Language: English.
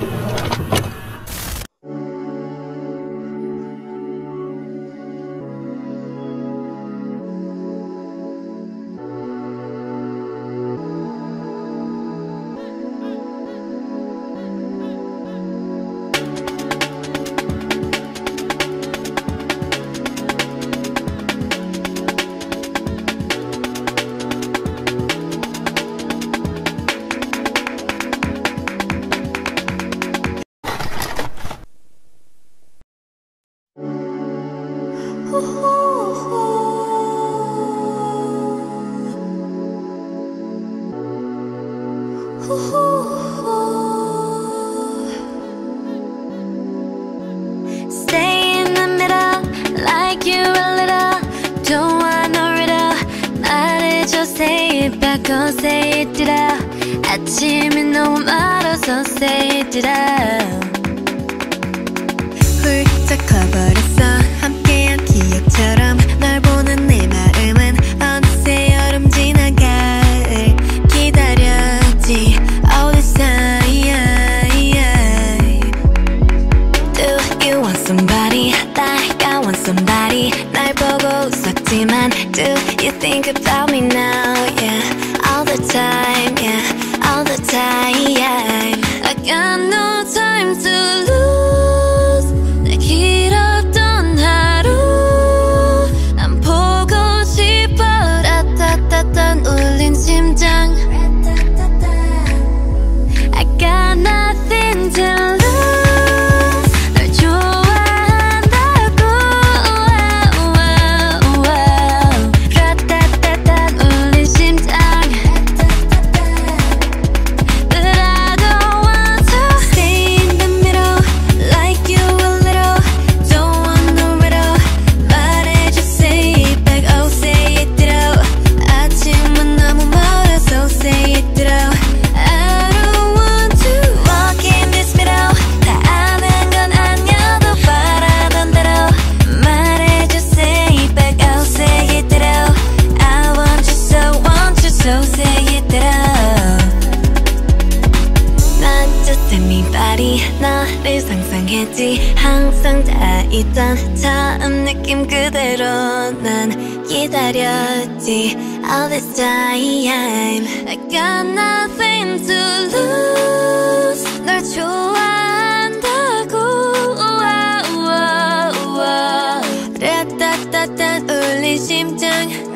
Stay in the middle, like you're a little. Don't want no riddle. 말해줘, say it back, oh say it ditto. 아침이 너무 멀어서 say it ditto. 훌쩍 커버렸어 함께한 기억처럼 널 보는 내 마음은 어느새 여름 지나갈 기다렸지 all this time. Do you want somebody like I want somebody 날 보고 웃었지만 do you think about me now? Yeah, all the time, yeah, all the time. I got no time to lose. 내 길었던 하루 난 보고 싶어. 라따따따 울린 심장. I got nothing to lose. 널 좋아한다고. 라따따따 울린 심장. But I don't want to Stay in the middle, like you a little. Don't want no riddle. 말해줘, say it back, oh say it ditto. 아침은 너무 멀어서 say it ditto. I don't want to walk in this middle. 다 아는 건 아니어도 바라던 대로 말해줘, say it back, oh say it ditto. I want you so say it ditto. Not just anybody 너를 상상했지 항상 다 있던 처음 느낌 그대로 난 기다렸지 all this time. I got nothing to lose. 널 좋아한다고. 라따따따 울린 심장.